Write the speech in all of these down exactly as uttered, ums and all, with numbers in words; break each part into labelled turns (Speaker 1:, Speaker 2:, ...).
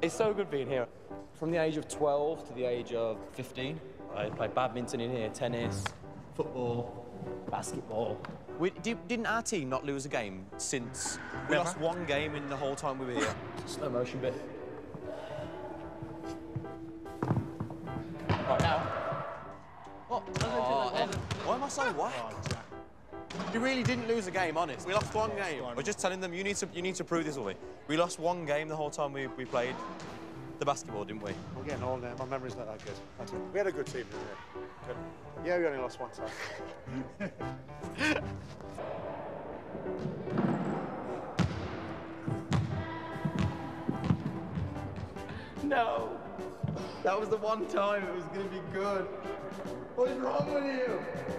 Speaker 1: It's so good being here. From the age of twelve to the age of fifteen, I played badminton in here, tennis, football, basketball.
Speaker 2: We, did, didn't our team not lose a game since... We
Speaker 1: Never.
Speaker 2: lost one game in the whole time we were here.
Speaker 1: Slow motion bit. Right now.
Speaker 2: What? Oh, why am I so whack? We really didn't lose a game, honest. We lost one game. We're just telling them, you need to, you need to prove this, will we? We lost one game the whole time we, we played the basketball, didn't we?
Speaker 3: We're getting old now. My memory's not that good. That's it. We had a good team, didn't we? Good. Yeah, we only lost one time.
Speaker 1: No. That was the one time it was going to be good. What is wrong with you?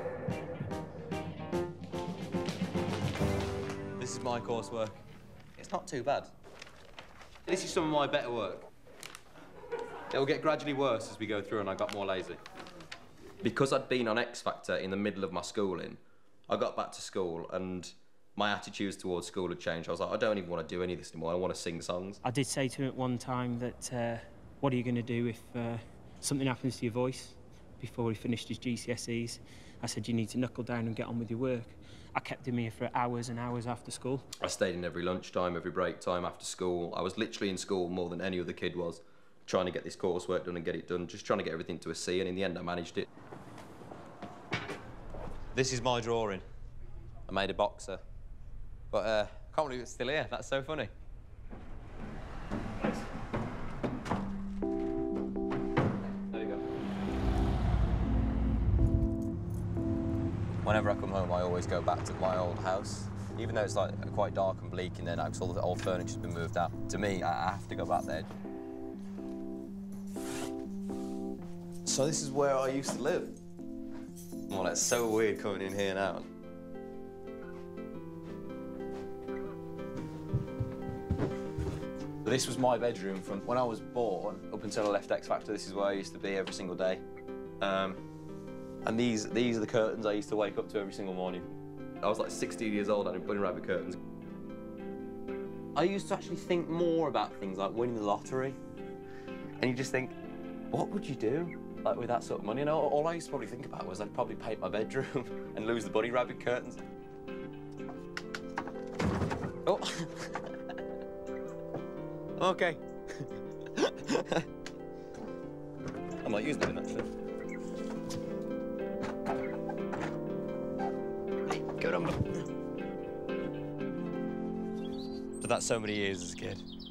Speaker 2: This is my coursework. It's not too bad. This is some of my better work. It'll get gradually worse as we go through and I got more lazy.
Speaker 4: Because I'd been on X Factor in the middle of my schooling, I got back to school and my attitudes towards school had changed. I was like, I don't even want to do any of this anymore. I want to sing songs.
Speaker 5: I did say to him at one time that, uh, what are you going to do if uh, something happens to your voice? Before he finished his G C S Es, I said, you need to knuckle down and get on with your work. I kept him here for hours and hours after school.
Speaker 4: I stayed in every lunchtime, every break time after school. I was literally in school more than any other kid was, trying to get this coursework done and get it done, just trying to get everything to a C, and in the end I managed it.
Speaker 2: This is my drawing. I made a boxer. But uh, I can't believe it's still here. That's so funny. There you go. Whenever I come home, I always go back to my old house. Even though it's like quite dark and bleak in there now because all the old furniture's been moved out. To me, I have to go back there. So this is where I used to live. Well, that's so weird coming in here now. This was my bedroom from when I was born up until I left X Factor. This is where I used to be every single day. Um, and these these are the curtains I used to wake up to every single morning.
Speaker 4: I was like sixteen years old and I'm bunny rabbit curtains.
Speaker 2: I used to actually think more about things like winning the lottery. And you just think, what would you do like with that sort of money? You know, all I used to probably think about was I'd probably paint my bedroom and lose the bunny rabbit curtains. Oh. Okay. I might use them actually. Hey, go on. But that's so many years as a kid.